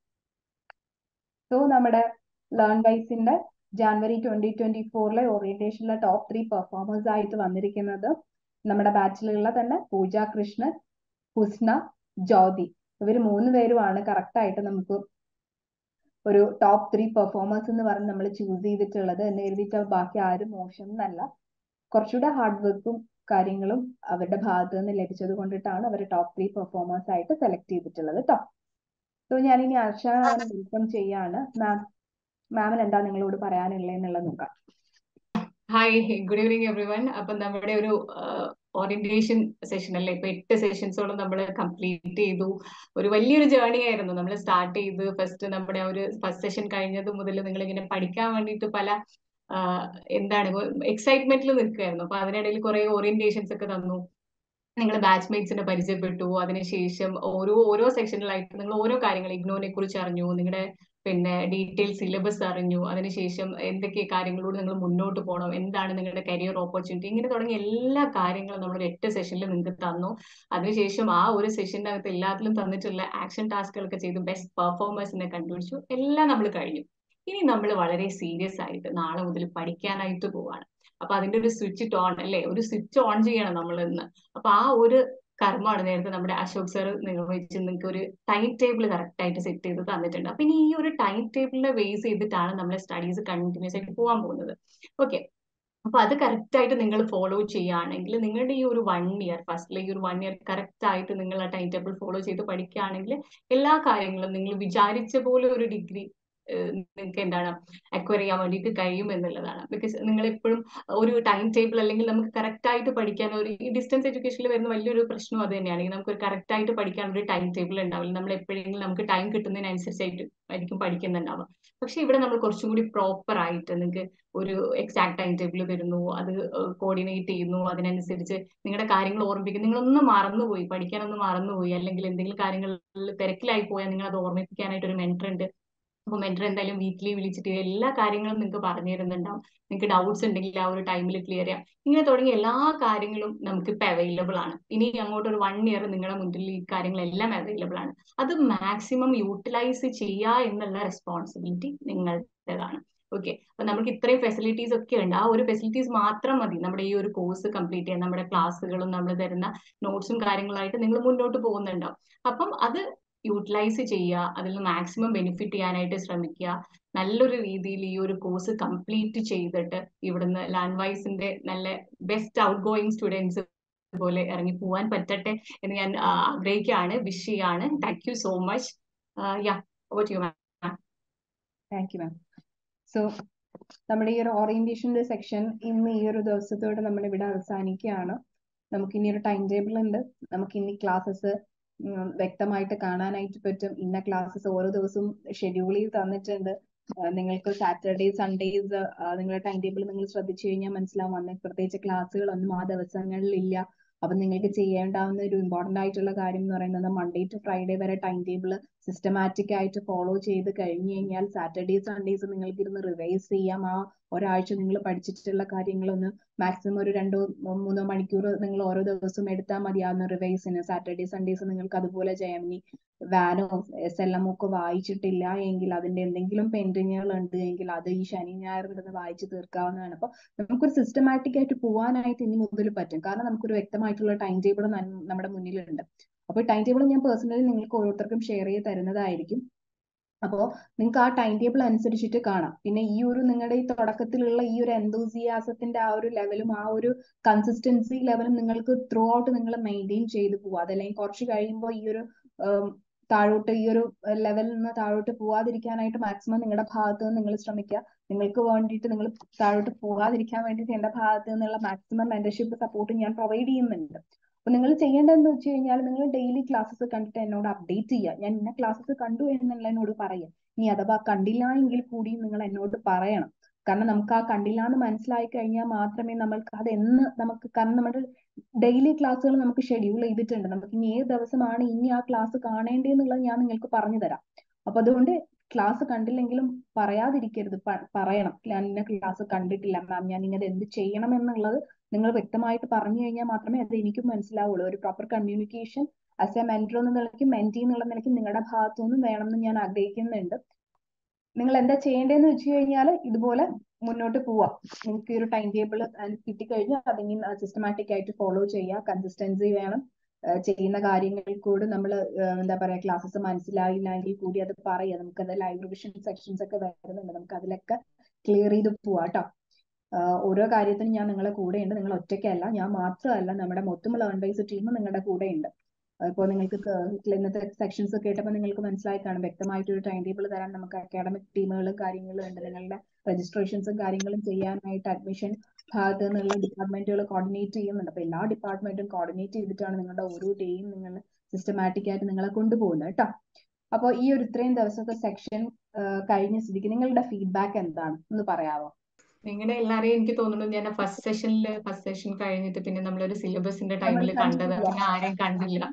സോ നമ്മുടെ ലേൺ വൈസിന്റെ ജാനുവരി 2024 ഓറിയന്റേഷനിലെ ടോപ്പ് 3 പെർഫോമേഴ്സ് ആയിട്ട് വന്നിരിക്കുന്നത് നമ്മുടെ ബാച്ചിലുള്ള തന്നെ പൂജ കൃഷ്ണൻ, ഹുസ്ന, ജ്യോതി. ഇവർ 3 പേരുമാണ് കറക്റ്റ് ആയിട്ട് നമുക്ക് ഒരു ടോപ്പ് 3 പെർഫോമേഴ്സ് എന്ന് പറഞ്ഞ് നമ്മൾ ചൂസ് ചെയ്തിട്ടുള്ളത്. എന്ന് എഴുതിയിട്ട് ബാക്കി ആരും മോശം എന്നല്ല, കുറച്ചുകൂടെ ഹാർഡ് വർക്കും കാര്യങ്ങളും അവരുടെ ഭാഗത്ത് നിന്ന് ലഭിച്ചത് കൊണ്ടിട്ടാണ് അവർ ടോപ്പ് 3 പെർഫോമേഴ്സ് ആയിട്ട് സെലക്ട് ചെയ്തിട്ടുള്ളത് കേട്ടോ. സോ ഞാനിനി അർച്ചന വെൽക്കം ചെയ്യാണ്. മാമിന് എന്താ നിങ്ങളോട് പറയാനുള്ളത് എന്നുള്ളത് നോക്കാം. Hi, good evening everyone. അപ്പൊ നമ്മുടെ ഒരു ഓറിയന്റേഷൻ സെഷൻ അല്ലേ, ഇപ്പൊ 8 സെഷൻസോളം നമ്മൾ കംപ്ലീറ്റ് ചെയ്തു. ഒരു വലിയൊരു ജേർണി ആയിരുന്നു. നമ്മൾ സ്റ്റാർട്ട് ചെയ്ത് നമ്മുടെ ഒരു ഫസ്റ്റ് സെഷൻ കഴിഞ്ഞത് മുതൽ നിങ്ങൾ ഇങ്ങനെ പഠിക്കാൻ വേണ്ടിയിട്ട് പല എന്താണ് എക്സൈറ്റ്മെന്റിൽ നിൽക്കുകയായിരുന്നു. അപ്പൊ അതിനിടയിൽ കുറെ ഓറിയന്റേഷൻസ് ഒക്കെ തന്നു. നിങ്ങൾ ബാച്ച്മേറ്റ്സിനെ പരിചയപ്പെട്ടു. അതിനുശേഷം ഓരോ സെക്ഷനിലായിട്ട് നിങ്ങൾ ഓരോ കാര്യങ്ങൾ ഇഗ്നോനെ കുറിച്ച് അറിഞ്ഞു. നിങ്ങളുടെ ഡീറ്റെയിൽ സിലബസ് അറിഞ്ഞു. അതിനുശേഷം എന്തൊക്കെ കാര്യങ്ങളോട് നിങ്ങൾ മുന്നോട്ട് പോകണം, എന്താണ് നിങ്ങളുടെ കരിയർ ഓപ്പർച്യൂണിറ്റി, ഇങ്ങനെ തുടങ്ങിയ എല്ലാ കാര്യങ്ങളും നമ്മൾ 8 സെഷനിൽ നിങ്ങൾക്ക് തന്നു. അതിനുശേഷം ആ ഒരു സെഷന്റെ അകത്ത് എല്ലാത്തിലും തന്നിട്ടുള്ള ആക്ഷൻ ടാസ്കുകളൊക്കെ ചെയ്തു ബെസ്റ്റ് പെർഫോമേഴ്സിനെ കണ്ടുപിടിച്ചു. എല്ലാം നമ്മൾ കഴിഞ്ഞു. ഇനി നമ്മൾ വളരെ സീരിയസ് ആയിട്ട് നാളെ മുതൽ പഠിക്കാനായിട്ട് പോവാണ്. അപ്പൊ അതിന്റെ ഒരു സ്വിച്ച് ഓൺ അല്ലെ, ഒരു സ്വിച്ച് ഓൺ ചെയ്യണം നമ്മൾ ഇന്ന്. അപ്പൊ ആ ഒരു കർമ്മമാണ് നേരത്തെ നമ്മുടെ അശോക് സർ നിർവഹിച്ച് നിങ്ങൾക്ക് ഒരു ടൈം ടേബിൾ കറക്റ്റ് ആയിട്ട് സെറ്റ് ചെയ്ത് തന്നിട്ടുണ്ട്. അപ്പൊ ഇനി ഈ ഒരു ടൈം ടേബിളിനെ ബേസ് ചെയ്തിട്ടാണ് നമ്മുടെ സ്റ്റഡീസ് കണ്ടിന്യൂസ് ആയിട്ട് പോകാൻ പോകുന്നത്. ഓക്കെ, അപ്പൊ അത് കറക്റ്റ് ആയിട്ട് നിങ്ങൾ ഫോളോ ചെയ്യുകയാണെങ്കിൽ നിങ്ങളുടെ ഈ ഒരു 1 ഇയർ ഫസ്റ്റിലെ ഈ ഒരു 1 ഇയർ കറക്റ്റ് ആയിട്ട് നിങ്ങൾ ആ ടൈം ടേബിൾ ഫോളോ ചെയ്ത് പഠിക്കുകയാണെങ്കിൽ എല്ലാ കാര്യങ്ങളും നിങ്ങൾ വിചാരിച്ച പോലെ ഒരു ഡിഗ്രി നിങ്ങൾക്ക് എന്താണ് അക്വയർ ചെയ്യാൻ വേണ്ടിയിട്ട് കഴിയും എന്നുള്ളതാണ്. ബിക്കോസ് നിങ്ങൾ എപ്പോഴും ഒരു ടൈം ടേബിൾ അല്ലെങ്കിൽ നമുക്ക് കറക്റ്റ് ആയിട്ട് പഠിക്കാൻ ഒരു ഈ ഡിസ്റ്റൻസ് എഡ്യൂക്കേഷനിൽ വരുന്ന വലിയൊരു പ്രശ്നം അത് തന്നെയാണ്. നമുക്ക് ഒരു കറക്റ്റ് ആയിട്ട് പഠിക്കാൻ ഒരു ടൈം ടേബിൾ ഉണ്ടാവില്ല. നമ്മൾ എപ്പോഴെങ്കിലും നമുക്ക് ടൈം കിട്ടുന്നതിനനുസരിച്ചായിട്ട് ആയിരിക്കും പഠിക്കുന്നുണ്ടാവുക. പക്ഷെ ഇവിടെ നമ്മൾ കുറച്ചും കൂടി പ്രോപ്പർ ആയിട്ട് നിങ്ങൾക്ക് ഒരു എക്സാക്ട് ടൈം ടേബിൾ തരുന്നു, അത് കോർഡിനേറ്റ് ചെയ്യുന്നു, അതിനനുസരിച്ച് നിങ്ങളുടെ കാര്യങ്ങൾ ഓർമ്മിപ്പിക്കും. നിങ്ങളൊന്നും മറന്നുപോയി, പഠിക്കാനൊന്നും മറന്നുപോയി, അല്ലെങ്കിൽ എന്തെങ്കിലും കാര്യങ്ങളിൽ തിരക്കിലായി പോയാൽ നിങ്ങൾ അത് ഓർമ്മിപ്പിക്കാനായിട്ട് ഒരു മെന്റർ ഉണ്ട്. അപ്പൊ മെന്റർ എന്തായാലും വീക്കിലി വിളിച്ചിട്ട് എല്ലാ കാര്യങ്ങളും നിങ്ങൾക്ക് പറഞ്ഞു തരുന്നുണ്ടാവും. നിങ്ങൾക്ക് ഡൗട്ട്സ് ഉണ്ടെങ്കിൽ ആ ഒരു ടൈമിൽ ക്ലിയർ ചെയ്യാം. ഇങ്ങനെ തുടങ്ങിയ എല്ലാ കാര്യങ്ങളും നമുക്ക് ഇപ്പൊ അവൈലബിൾ ആണ്. ഇനി അങ്ങോട്ട് ഒരു 1 ഇയർ നിങ്ങളുടെ മുന്നിൽ ഈ കാര്യങ്ങളെല്ലാം അവൈലബിൾ ആണ്. അത് മാക്സിമം യൂട്ടിലൈസ് ചെയ്യുക എന്നുള്ള റെസ്പോൺസിബിലിറ്റി നിങ്ങളുടേതാണ്. ഓക്കെ, അപ്പൊ നമുക്ക് ഇത്രയും ഫെസിലിറ്റീസ് ഒക്കെ ഉണ്ട്. ആ ഒരു ഫെസിലിറ്റീസ് മാത്രം മതി നമ്മുടെ ഈ ഒരു കോഴ്സ് കംപ്ലീറ്റ് ചെയ്യാൻ. നമ്മുടെ ക്ലാസ്സുകളും നമ്മൾ തരുന്ന നോട്ട്സും കാര്യങ്ങളായിട്ട് നിങ്ങൾ മുന്നോട്ട് പോകുന്നുണ്ടാവും. അപ്പം അത് യൂട്ടിലൈസ് ചെയ്യുക, അതിൽ നിന്ന് മാക്സിമം ബെനിഫിറ്റ് ചെയ്യാനായിട്ട് ശ്രമിക്കുക. നല്ലൊരു രീതിയിൽ ഈ ഒരു കോഴ്സ് കംപ്ലീറ്റ് ചെയ്തിട്ട് ഇവിടുന്ന് ലാൻഡ്വൈസിന്റെ നല്ല ബെസ്റ്റ് ഔട്ട് ഗോയിങ് സ്റ്റുഡൻസ് പോലെ ഇറങ്ങി പോവാൻ പറ്റട്ടെ എന്ന് ഞാൻ ആഗ്രഹിക്കുകയാണ്, വിഷ് ചെയ്യാണ്. Thank you so much. Yeah, over to you ma'am. Thank you ma'am. So നമ്മുടെ ഈ ഒരു ഓറിയന്റേഷന്റെ സെക്ഷൻ ഇന്ന് ഈ ഒരു ദിവസത്തോടെ നമ്മൾ ഇവിടെ അവസാനിക്കുകയാണ്. നമുക്ക് ഇനി ഒരു ടൈം ടേബിൾ ഉണ്ട്. നമുക്ക് ഇനി ക്ലാസ്സസ് വ്യക്തമായിട്ട് കാണാനായിട്ട് പറ്റും. ഇന്ന ക്ലാസ്സസ് ഓരോ ദിവസവും ഷെഡ്യൂൾ ചെയ്ത് തന്നിട്ടുണ്ട്. നിങ്ങൾക്ക് സാറ്റർഡേ സൺഡേസ് നിങ്ങളുടെ ടൈം ടേബിൾ നിങ്ങൾ ശ്രദ്ധിച്ചു കഴിഞ്ഞാൽ മനസ്സിലാവും. അന്ന് പ്രത്യേകിച്ച് ക്ലാസ്സുകളൊന്നും ആ ദിവസങ്ങളിൽ ഇല്ല. അപ്പൊ നിങ്ങൾക്ക് ചെയ്യേണ്ടാവുന്ന ഒരു ഇമ്പോർട്ടന്റ് ആയിട്ടുള്ള കാര്യം എന്ന് പറയുന്നത് മൺഡേ ടു ഫ്രൈഡേ വരെ ടൈം ടേബിൾ സിസ്റ്റമാറ്റിക് ആയിട്ട് ഫോളോ ചെയ്ത് കഴിഞ്ഞു കഴിഞ്ഞാൽ സാറ്റർഡേ സൺഡേസ് നിങ്ങൾക്ക് ഇരുന്ന് റിവൈസ് ചെയ്യാം. ആ ഒരാഴ്ച നിങ്ങൾ പഠിച്ചിട്ടുള്ള കാര്യങ്ങളൊന്ന് മാക്സിമം ഒരു 2-3 മണിക്കൂർ നിങ്ങൾ ഓരോ ദിവസവും എടുത്താൽ മതിയാവുന്ന റിവൈസിന്. സാറ്റർഡേ സൺഡേസ് നിങ്ങൾക്ക് അതുപോലെ ചെയ്യാം. ഇനി വാനോ SLM ഒക്കെ വായിച്ചിട്ടില്ല എങ്കിൽ അതിന്റെ എന്തെങ്കിലും പെൻഡിങ്ങുകൾ ഉണ്ട് എങ്കിൽ അത് ഈ ശനി ഞായർ ഇരുന്ന് വായിച്ച് തീർക്കാവുന്നതാണ്. അപ്പൊ നമുക്കൊരു സിസ്റ്റമാറ്റിക് ആയിട്ട് പോകാനായിട്ട് ഇനി മുതൽ പറ്റും. കാരണം നമുക്കൊരു വ്യക്തമായിട്ടുള്ള ടൈം ടേബിൾ നമ്മുടെ മുന്നിലുണ്ട്. അപ്പൊ ടൈം ടേബിൾ ഞാൻ പേഴ്സണലി നിങ്ങൾക്ക് ഓരോരുത്തർക്കും ഷെയർ ചെയ്ത് തരുന്നതായിരിക്കും. അപ്പോൾ നിങ്ങൾക്ക് ആ ടൈം ടേബിൾ അനുസരിച്ചിട്ട് കാണാം. പിന്നെ ഈ ഒരു നിങ്ങളുടെ ഈ തുടക്കത്തിലുള്ള ഈ ഒരു എന്തൂസിയാസത്തിന്റെ ആ ഒരു ലെവലും ആ ഒരു കൺസിസ്റ്റൻസി ലെവലും നിങ്ങൾക്ക് ത്രൂ ഔട്ട് നിങ്ങൾ മെയിൻറ്റെയിൻ ചെയ്ത് പോവുക. അതല്ലെങ്കിൽ കുറച്ച് കഴിയുമ്പോൾ ഈ ഒരു താഴോട്ട് ഈ ഒരു ലെവലിൽ നിന്ന് താഴോട്ട് പോവാതിരിക്കാനായിട്ട് മാക്സിമം നിങ്ങളുടെ ഭാഗത്ത് നിന്ന് നിങ്ങൾ ശ്രമിക്കുക. നിങ്ങൾക്ക് വേണ്ടിയിട്ട് നിങ്ങൾ താഴോട്ട് പോകാതിരിക്കാൻ വേണ്ടിയിട്ട് എന്റെ ഭാഗത്ത് നിന്നുള്ള മാക്സിമം മെന്റർഷിപ്പ് സപ്പോർട്ട് ഞാൻ പ്രൊവൈഡ് ചെയ്യുന്നുണ്ട്. അപ്പൊ നിങ്ങൾ ചെയ്യേണ്ടതെന്ന് വെച്ച് കഴിഞ്ഞാൽ നിങ്ങൾ ഡെയിലി ക്ലാസ്സസ് കണ്ടിട്ട് എന്നോട് അപ്ഡേറ്റ് ചെയ്യുക. ഞാൻ ഇന്ന ക്ലാസ്സസ് കണ്ടു എന്നുള്ള എന്നോട് പറയുക. ഇനി അഥവാ കണ്ടില്ല എങ്കിൽ കൂടി നിങ്ങൾ എന്നോട് പറയണം. കാരണം നമുക്ക് ആ കണ്ടില്ല എന്ന് മനസ്സിലായി കഴിഞ്ഞാൽ മാത്രമേ നമ്മൾക്ക് അത് കാരണം നമ്മുടെ ഡെയിലി ക്ലാസ്സുകൾ നമുക്ക് ഷെഡ്യൂൾ ചെയ്തിട്ടുണ്ട്. നമുക്ക് ഇനി ഏത് ദിവസമാണ് ഇനി ആ ക്ലാസ് കാണേണ്ടതെന്നുള്ളത് ഞാൻ നിങ്ങൾക്ക് പറഞ്ഞു തരാം. അപ്പൊ അതുകൊണ്ട് ക്ലാസ് കണ്ടില്ലെങ്കിലും പറയാതിരിക്കരുത്, പറയണം. ഞാൻ ഇന്ന ക്ലാസ് കണ്ടിട്ടില്ല മാം, ഞാൻ ഇങ്ങനെ എന്ത് ചെയ്യണം എന്നുള്ളത് നിങ്ങൾ വ്യക്തമായിട്ട് പറഞ്ഞു കഴിഞ്ഞാൽ മാത്രമേ അത് എനിക്കും മനസ്സിലാവുള്ളൂ. ഒരു proper communication as a mentor എന്ന നിലയ്ക്ക് മെന്റി എന്നുള്ള നിലയ്ക്ക് നിങ്ങളുടെ ഭാഗത്തുനിന്നും വേണമെന്ന് ഞാൻ ആഗ്രഹിക്കുന്നുണ്ട്. നിങ്ങൾ എന്താ ചെയ്യേണ്ടതെന്ന് വെച്ച് കഴിഞ്ഞാൽ ഇതുപോലെ മുന്നോട്ട് പോവാം. നിങ്ങൾക്ക് ഈ ഒരു ടൈം ടേബിൾ കിട്ടിക്കഴിഞ്ഞാൽ അതിങ്ങനെ സിസ്റ്റമാറ്റിക് ആയിട്ട് ഫോളോ ചെയ്യുക. കൺസിസ്റ്റൻസി വേണം. ചെയ്യുന്ന കാര്യങ്ങൾ കൂടി നമ്മൾ എന്താ പറയാ ക്ലാസ്സസ് മനസ്സിലായില്ലെങ്കിൽ കൂടി അത് പറയുക. നമുക്കത് ലൈവ് റിവിഷൻ സെക്ഷൻസ് ഒക്കെ വരുന്നുണ്ട്. നമുക്ക് അതിലൊക്കെ ക്ലിയർ ചെയ്ത് പോവാം കേട്ടോ. ഓരോ കാര്യത്തിനും ഞാൻ നിങ്ങളെ കൂടെ ഉണ്ട്. നിങ്ങൾ ഒറ്റയ്ക്കല്ല, ഞാൻ മാത്രമല്ല, നമ്മുടെ മൊത്തം ലേൺവൈസ് ടീം നിങ്ങളുടെ കൂടെ ഉണ്ട്. ഇപ്പോൾ നിങ്ങൾക്ക് ഇന്നത്തെ സെക്ഷൻസ് കേട്ടപ്പോൾ നിങ്ങൾക്ക് മനസ്സിലായി കാണും. വ്യക്തമായിട്ടൊരു ടൈം ടേബിൾ തരാൻ നമുക്ക് അക്കാഡമിക് ടീമുകളും കാര്യങ്ങളും ഉണ്ട്. നിങ്ങളുടെ രജിസ്ട്രേഷൻസും കാര്യങ്ങളും ചെയ്യാനായിട്ട് അഡ്മിഷൻ ഭാഗത്ത് നിന്നുള്ള ഡിപ്പാർട്ട്മെന്റുകൾ കോർഡിനേറ്റ് ചെയ്യുന്നുണ്ട്. അപ്പൊ എല്ലാ ഡിപ്പാർട്ട്മെന്റും കോർഡിനേറ്റ് ചെയ്തിട്ടാണ് നിങ്ങളുടെ ഓരോ ഡേയും നിങ്ങൾ സിസ്റ്റമാറ്റിക് ആയിട്ട് നിങ്ങളെ കൊണ്ടുപോകുന്നത് കേട്ടോ. അപ്പോൾ ഈ ഒരു ഇത്രയും ദിവസത്തെ സെക്ഷൻ കഴിഞ്ഞ സ്ഥിതിക്ക് നിങ്ങളുടെ ഫീഡ്ബാക്ക് എന്താണ് ഒന്ന് പറയാമോ? നിങ്ങളുടെ എല്ലാരെയും എനിക്ക് തോന്നുന്നു ഞാൻ ഫസ്റ്റ് സെഷൻ കഴിഞ്ഞിട്ട് പിന്നെ നമ്മളൊരു സിലബസിന്റെ ടൈമിൽ കണ്ടത്, പിന്നെ ആരെയും കണ്ടില്ല.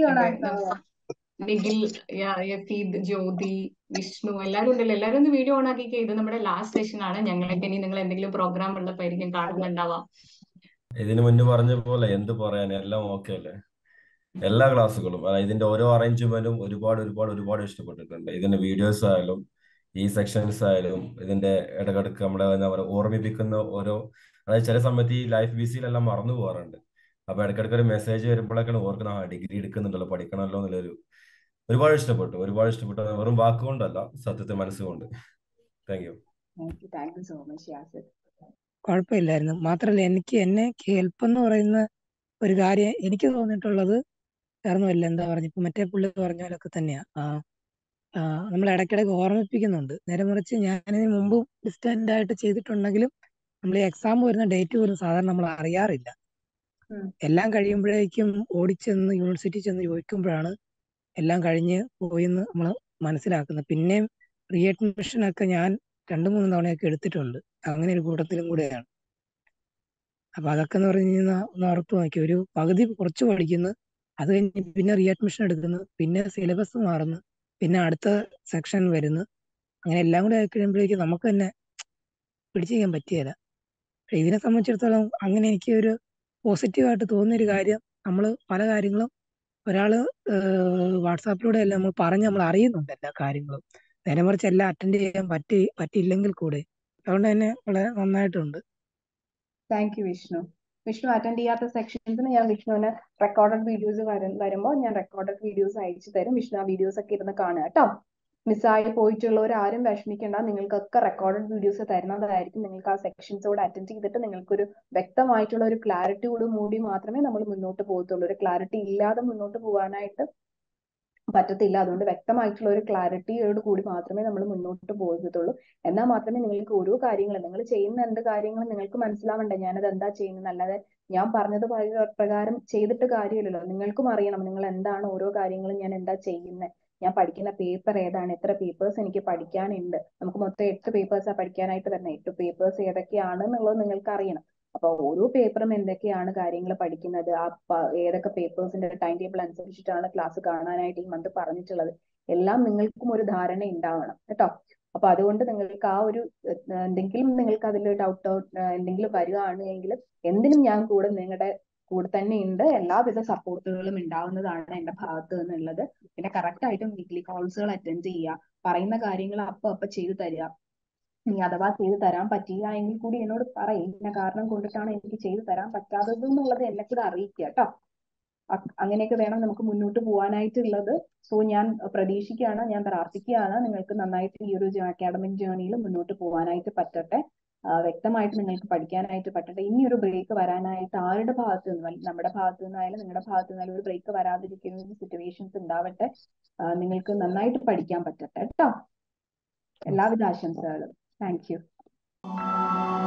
നിഖിൽ, യഫീദ്, ജ്യോതി, വിഷ്ണു എല്ലാരും ഉണ്ടല്ലോ. എല്ലാരും ഒന്ന് വീഡിയോ ഓൺ ആക്കി. ഇത് നമ്മുടെ ലാസ്റ്റ് സെഷൻ ആണ്. ഞങ്ങളൊക്കെ ഇനി നിങ്ങൾ എന്തെങ്കിലും പ്രോഗ്രാം ഉള്ളപ്പായിരിക്കും കാണുന്നുണ്ടാവാം. ഇതിനു മുന്നേ പറഞ്ഞ പോലെ എന്ത് പറയാൻ, എല്ലാം ഓക്കെ അല്ലേ? എല്ലാ ക്ലാസ്സുകളും ഇതിന്റെ ഓരോ അറേഞ്ച്മെന്റും ഒരുപാട് ഇഷ്ടപ്പെട്ടിട്ടുണ്ട്. ഇതിന്റെ വീഡിയോസ് ആയാലും ഈ സെക്ഷൻസ് ആയാലും ഇതിന്റെ ഇടകിടക്ക് നമ്മളെ എന്താ പറയുക ഓർമ്മിപ്പിക്കുന്ന ഓരോ, അതായത് ചില സമയത്ത് ഈ ലൈഫ് ബിസിയിലെല്ലാം മറന്നു പോകാറുണ്ട്. അപ്പൊ ഇടക്കിടക്ക് ഒരു മെസ്സേജ് വരുമ്പോഴൊക്കെയാണ് ഓർക്കുന്ന ഡിഗ്രി എടുക്കുന്നുണ്ടല്ലോ, പഠിക്കണമല്ലോ എന്നുള്ളൊരു ഒരുപാട് ഇഷ്ടപ്പെട്ടു. വെറും വാക്കുകൊണ്ടല്ല, സത്യത്തെ മനസ്സുകൊണ്ട്. Thank you. So much Yasir. കുഴപ്പമില്ലായിരുന്നു. മാത്രമല്ല എനിക്ക് എന്നെ ഹെൽപ്പ് എന്ന് പറയുന്ന ഒരു കാര്യം എനിക്ക് തോന്നിയിട്ടുള്ളത് വേറൊന്നുമല്ല. എന്താ പറഞ്ഞു ഇപ്പൊ മറ്റേ പുള്ളി പറഞ്ഞ പോലൊക്കെ തന്നെയാ. നമ്മൾ ഇടയ്ക്കിടയ്ക്ക് ഓർമ്മിപ്പിക്കുന്നുണ്ട്. നേരെ മറിച്ച് ഞാനിതിന് മുമ്പ് ഡിസ്റ്റന്റ് ആയിട്ട് ചെയ്തിട്ടുണ്ടെങ്കിലും നമ്മൾ ഈ എക്സാം വരുന്ന ഡേറ്റ് പോലും സാധാരണ നമ്മൾ അറിയാറില്ല. എല്ലാം കഴിയുമ്പോഴേക്കും ഓടിച്ചെന്ന് യൂണിവേഴ്സിറ്റി ചെന്ന് ചോദിക്കുമ്പോഴാണ് എല്ലാം കഴിഞ്ഞ് പോയിന്ന് നമ്മൾ മനസ്സിലാക്കുന്നത്. പിന്നെയും റീ അഡ്മിഷനൊക്കെ ഞാൻ 2-3 തവണയൊക്കെ എടുത്തിട്ടുണ്ട്. അങ്ങനെ ഒരു കൂട്ടത്തിലും കൂടെയാണ്. അപ്പൊ അതൊക്കെ എന്ന് പറഞ്ഞു കഴിഞ്ഞാൽ ഒന്ന് ഓർത്ത് നോക്കി, ഒരു പകുതി കുറച്ച് പഠിക്കുന്നു, അത് കഴിഞ്ഞ് പിന്നെ റീ അഡ്മിഷൻ എടുക്കുന്നു, പിന്നെ സിലബസ് മാറുന്നു, പിന്നെ അടുത്ത സെക്ഷൻ വരുന്നു. അങ്ങനെ എല്ലാം കൂടെ ആയി കഴിയുമ്പോഴേക്കും നമുക്ക് തന്നെ പിടിച്ചിരിക്കാൻ പറ്റിയല്ല. പക്ഷെ ഇതിനെ സംബന്ധിച്ചിടത്തോളം അങ്ങനെ എനിക്ക് ഒരു പോസിറ്റീവായിട്ട് തോന്നിയൊരു കാര്യം, നമ്മൾ പല കാര്യങ്ങളും ഒരാള് വാട്സാപ്പിലൂടെ അല്ല നമ്മൾ പറഞ്ഞ് നമ്മൾ അറിയുന്നുണ്ട് എല്ലാ കാര്യങ്ങളും. നേരെ മറിച്ച് എല്ലാം അറ്റൻഡ് ചെയ്യാൻ പറ്റിയില്ലെങ്കിൽ കൂടെ. അതുകൊണ്ട് തന്നെ വളരെ നന്നായിട്ടുണ്ട്. Thank you Vishnu. Vishnu attend ചെയ്യാത്ത സെക്ഷൻസിന് ഞാൻ വിഷ്ണുവിന് റെക്കോർഡഡ് വീഡിയോസ് വരുമ്പോൾ ഞാൻ റെക്കോർഡഡ് വീഡിയോസ് അയച്ചു തരും. വിഷ്ണു ആ വീഡിയോസ് ഒക്കെ ഇരുന്ന് കാണുക കേട്ടോ. മിസ്സായി പോയിട്ടുള്ളവർ ആരും വിഷമിക്കേണ്ട, നിങ്ങൾക്കൊക്കെ റെക്കോർഡഡ് വീഡിയോസ് തരുന്നതായിരിക്കും. നിങ്ങൾക്ക് ആ സെക്ഷൻസോട് അറ്റൻഡ് ചെയ്തിട്ട് നിങ്ങൾക്കൊരു വ്യക്തമായിട്ടുള്ള ഒരു ക്ലാരിറ്റിയോട് കൂടി മാത്രമേ നമ്മൾ മുന്നോട്ട് പോകത്തുള്ളൂ. ഒരു ക്ലാരിറ്റി ഇല്ലാതെ മുന്നോട്ട് പോകാനായിട്ട് പറ്റത്തില്ല. അതുകൊണ്ട് വ്യക്തമായിട്ടുള്ള ഒരു ക്ലാരിറ്റിയോട് കൂടി മാത്രമേ നമ്മൾ മുന്നോട്ട് പോകത്തുള്ളൂ. എന്നാൽ മാത്രമേ നിങ്ങൾക്ക് ഓരോ കാര്യങ്ങളും, നിങ്ങൾ ചെയ്യുന്ന എന്ത് കാര്യങ്ങളും നിങ്ങൾക്ക് മനസ്സിലാവണ്ടേ ഞാനത് എന്താ ചെയ്യുന്നത്. അല്ലാതെ ഞാൻ പറഞ്ഞത് പ്രകാരം ചെയ്തിട്ട് കാര്യമില്ലല്ലോ. നിങ്ങൾക്കും അറിയണം നിങ്ങൾ എന്താണ് ഓരോ കാര്യങ്ങളും, ഞാൻ എന്താ ചെയ്യുന്നത്, ഞാൻ പഠിക്കുന്ന പേപ്പർ ഏതാണ്, എത്ര പേപ്പേഴ്സ് എനിക്ക് പഠിക്കാനുണ്ട്. നമുക്ക് മൊത്തം 8 പേപ്പേഴ്സാണ് പഠിക്കാനായിട്ട് വരുന്നത്. 8 പേപ്പേഴ്സ് ഏതൊക്കെയാണ് എന്നുള്ളത് നിങ്ങൾക്ക് അറിയണം. അപ്പൊ ഓരോ പേപ്പറും എന്തൊക്കെയാണ് കാര്യങ്ങൾ പഠിക്കുന്നത്, ഏതൊക്കെ പേപ്പേഴ്സിന്റെ ടൈം ടേബിൾ അനുസരിച്ചിട്ടാണ് ക്ലാസ് കാണാനായിട്ട് ഈ മന്ത് പറഞ്ഞിട്ടുള്ളത്, എല്ലാം നിങ്ങൾക്കും ഒരു ധാരണ ഉണ്ടാവണം കേട്ടോ. അപ്പൊ അതുകൊണ്ട് നിങ്ങൾക്ക് ആ ഒരു എന്തെങ്കിലും നിങ്ങൾക്ക് അതിൽ ഡൗട്ടോ എന്തെങ്കിലും വരികയാണ് എങ്കിൽ എന്തിനും ഞാൻ നിങ്ങളുടെ കൂടെ തന്നെ ഉണ്ട്. എല്ലാവിധ സപ്പോർട്ടുകളും ഉണ്ടാവുന്നതാണ് എന്റെ ഭാഗത്ത് നിന്നുള്ളത്. പിന്നെ കറക്റ്റ് ആയിട്ടും വീക്ക്ലി കോൾസുകൾ അറ്റൻഡ് ചെയ്യുക, പറയുന്ന കാര്യങ്ങൾ അപ്പൊ ചെയ്തു തരിക. ഇനി അഥവാ ചെയ്തു തരാൻ പറ്റില്ല എങ്കിൽ കൂടി എന്നോട് പറയും, ഇന്ന കാരണം കൊണ്ടിട്ടാണ് എനിക്ക് ചെയ്തു തരാൻ പറ്റാത്തത് എന്നുള്ളത് എന്നെ കൂടെ അറിയിക്കുക കേട്ടോ. അങ്ങനെയൊക്കെ വേണം നമുക്ക് മുന്നോട്ട് പോകാനായിട്ടുള്ളത്. സോ ഞാൻ പ്രതീക്ഷിക്കുകയാണ്, ഞാൻ പ്രാർത്ഥിക്കുകയാണ് നിങ്ങൾക്ക് നന്നായിട്ട് ഈ ഒരു അക്കാഡമിക് ജേർണിയിൽ മുന്നോട്ട് പോകാനായിട്ട് പറ്റട്ടെ. വ്യക്തമായിട്ട് നിങ്ങൾക്ക് പഠിക്കാനായിട്ട് പറ്റട്ടെ. ഇനി ഒരു ബ്രേക്ക് വരാനായിട്ട് ആരുടെ ഭാഗത്തു നിന്നും, നമ്മുടെ ഭാഗത്തു നിന്നായാലും നിങ്ങളുടെ ഭാഗത്തു നിന്നായാലും ഒരു ബ്രേക്ക് വരാതിരിക്കുന്ന സിറ്റുവേഷൻസ് ഉണ്ടാവട്ടെ. നിങ്ങൾക്ക് നന്നായിട്ട് പഠിക്കാൻ പറ്റട്ടെ കേട്ടോ. എല്ലാവിധ ആശംസകളും. Thank U.